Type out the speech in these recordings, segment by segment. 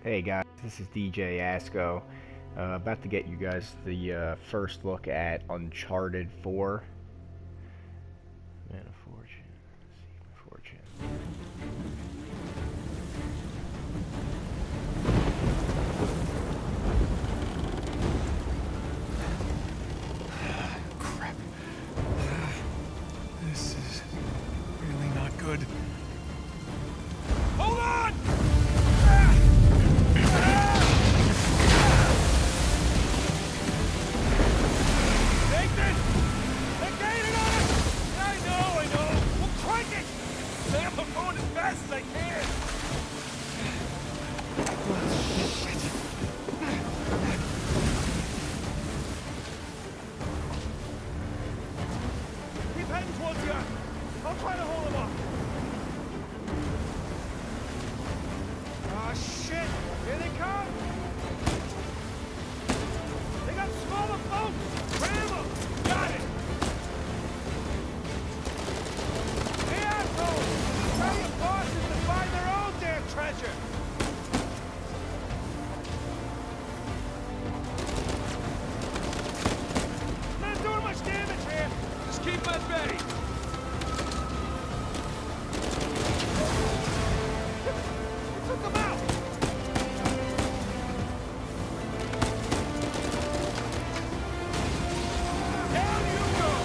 Hey guys, this is DJ Asco. About to get you guys the first look at Uncharted 4. Man of Fortune. Seek my fortune. Crap. This is really not good. Hold on! Nathan! They're gaining on us! I know! We'll crank it! Sam, I'm going as fast as I can! Keep heading towards the island. I'll try to hold him off. Ah, shit! Here they come! They got smaller boats! Ram them! Got it! Hey, assholes! Tell your bosses to find their own damn treasure! Not doing much damage here! Just keep at bay! Took them out! Down you go!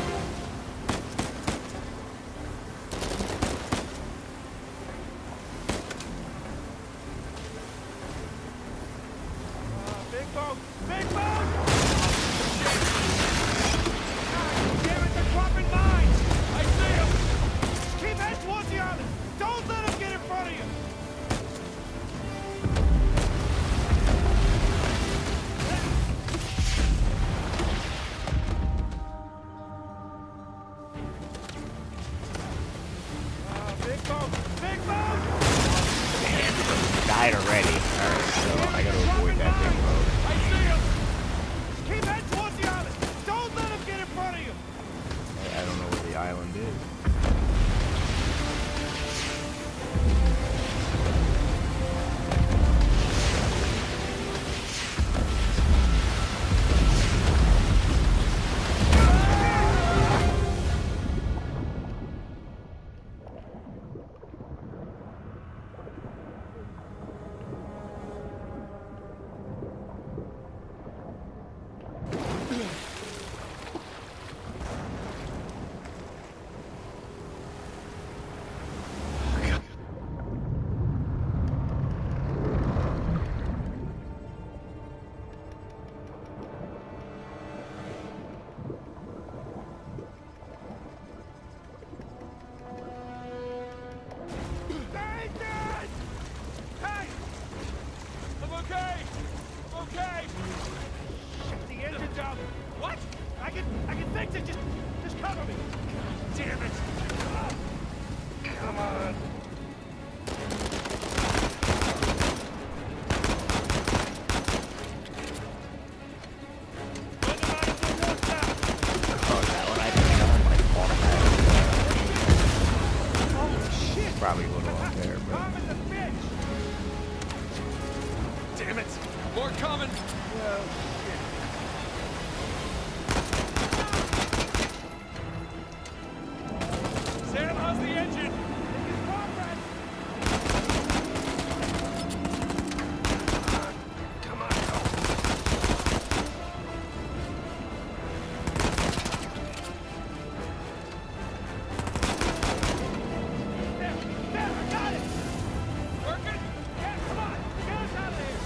Big boat! Big boat! God damn it, they're dropping mines! I see them! Just keep heading towards the island! Don't let them get in front of you! Big boat! Big boat! Died already. Alright, so I gotta avoid that big boat. I see him! Keep heading towards the island! Don't let him get in front of you! I don't know where the island is. Nathan! Hey! I'm okay! I'm okay! Shit, the engine's out! What? I can fix it! Just cover me! Damn it! Come on! Run them out of the water! Oh, that one I didn't know. Oh, shit! Probably a little unfair, but Calm as a bitch! Damn it! More coming! Sam, how's the engine? Come on, go. There, I got it! Working? Yeah, come on! Get us out of here!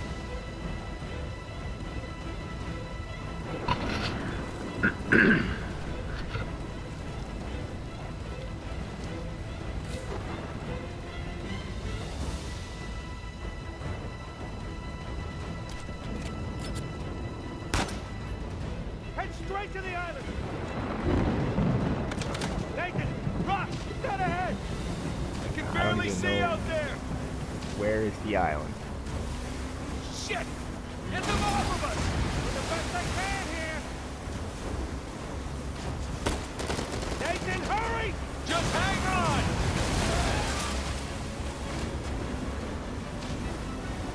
Head straight to the island! Nathan, rock! Dead ahead! I can don't barely even see know. out there! where is the island? Shit! Get them off of us! Do the best I can here! Nathan, hurry! Just hang on!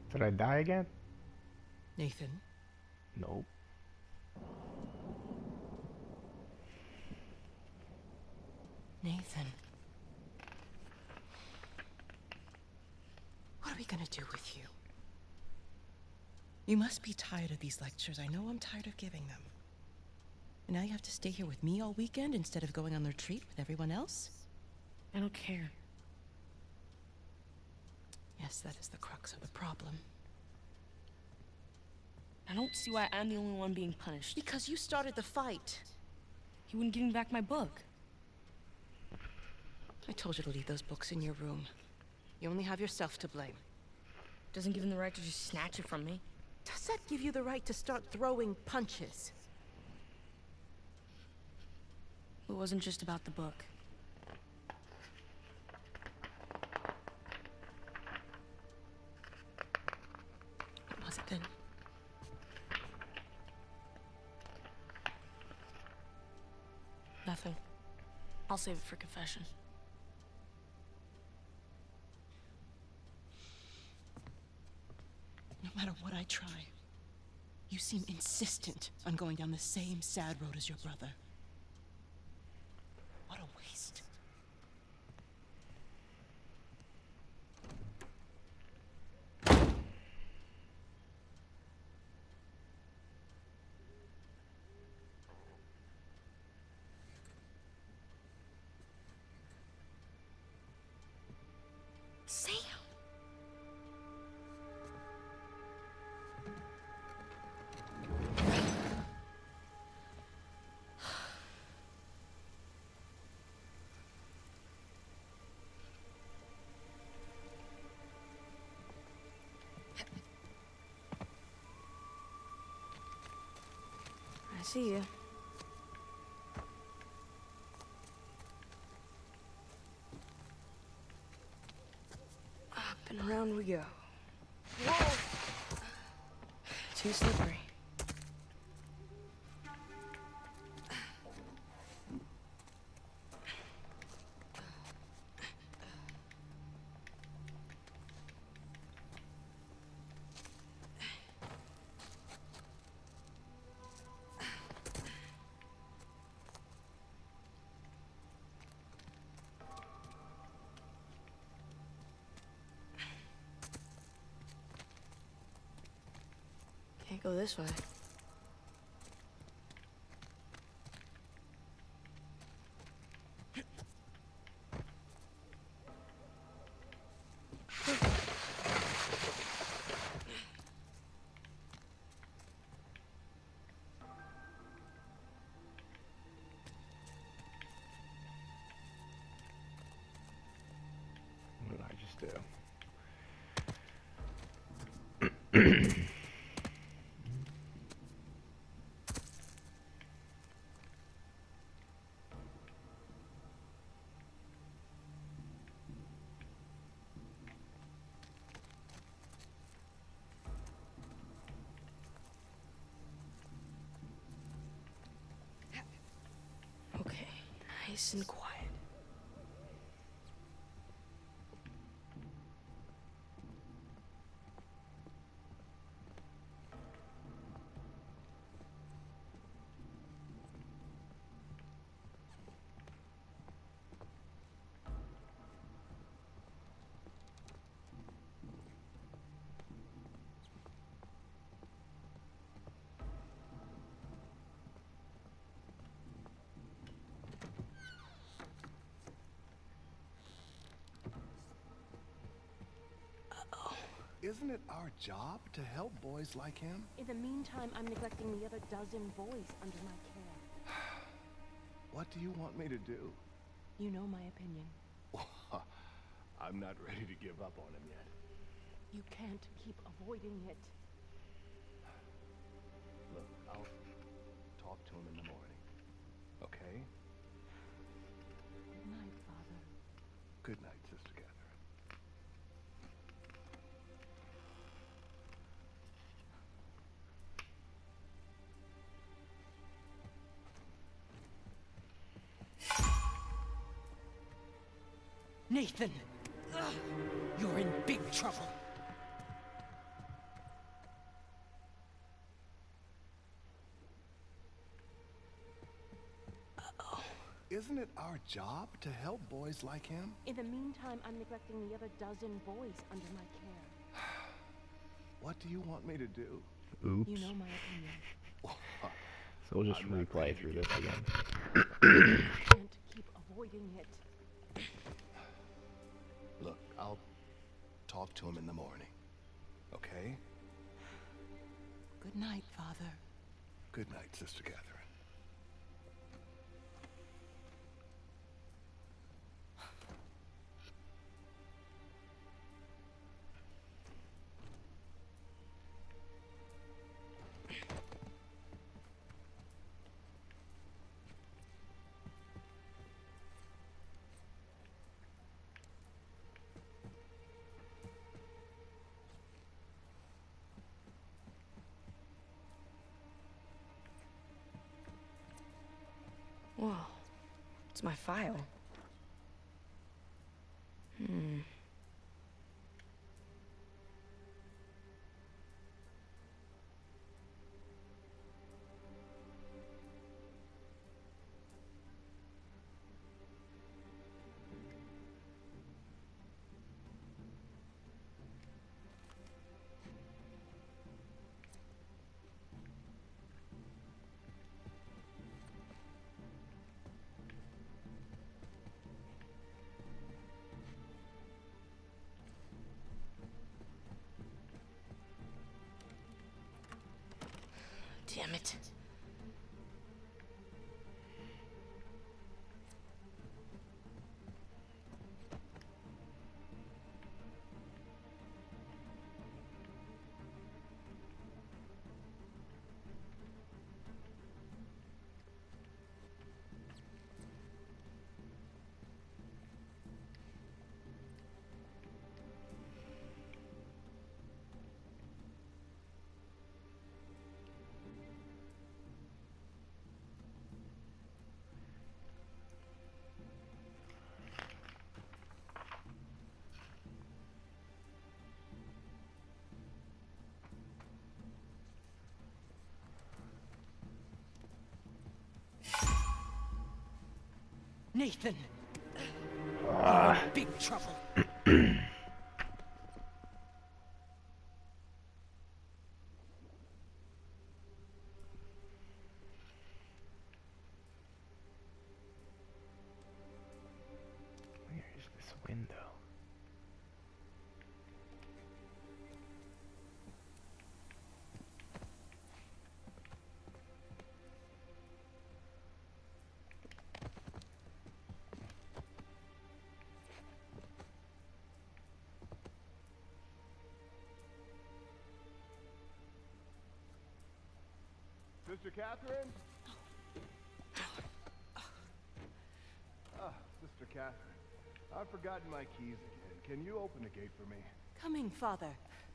Did I die again? Nathan, Nope. Nathan. What are we gonna do with you? You must be tired of these lectures. I know I'm tired of giving them. And now you have to stay here with me all weekend instead of going on the retreat with everyone else? I don't care. Yes, that is the crux of the problem. I don't see why I'm the only one being punished. Because you started the fight. He wouldn't give me back my book. I told you to leave those books in your room. You only have yourself to blame. Doesn't give him the right to just snatch it from me. Does that give you the right to start throwing punches? It wasn't just about the book. What was it then? Nothing. I'll save it for confession. No matter what I try, you seem insistent on going down the same sad road as your brother. What a waste. Sam! I see you. Up and around we go. Whoa! Too slippery. Can't go this way. What did I just do? Okay, nice and quiet. Isn't it our job to help boys like him? In the meantime, I'm neglecting the other dozen boys under my care. What do you want me to do? You know my opinion. I'm not ready to give up on him yet. You can't keep avoiding it. Look, I'll talk to him in the morning. Okay? Good night, Father. Good night, Sister Catherine. Nathan! You're in big trouble. Isn't it our job to help boys like him? In the meantime, I'm neglecting the other dozen boys under my care. What do you want me to do? Oops. You know my opinion. So we'll just I'm not replay ready to through give this again. I can't keep avoiding it. Look, I'll talk to him in the morning. Okay? Good night, Father. Good night, Sister Catherine. Whoa. It's my file. Damn it. Nathan! Big trouble. Where is this window? Sister Catherine? Sister Catherine. I've forgotten my keys again. Can you open the gate for me? Coming, Father.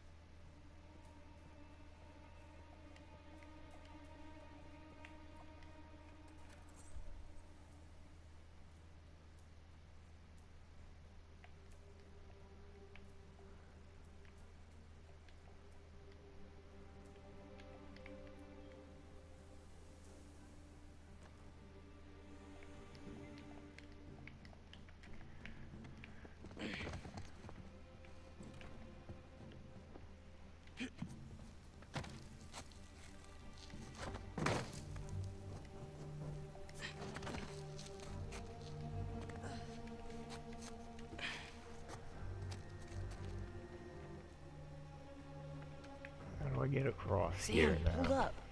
How do I get across Sam, here hold now? up.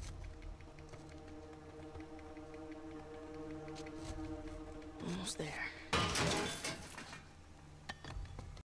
Almost there.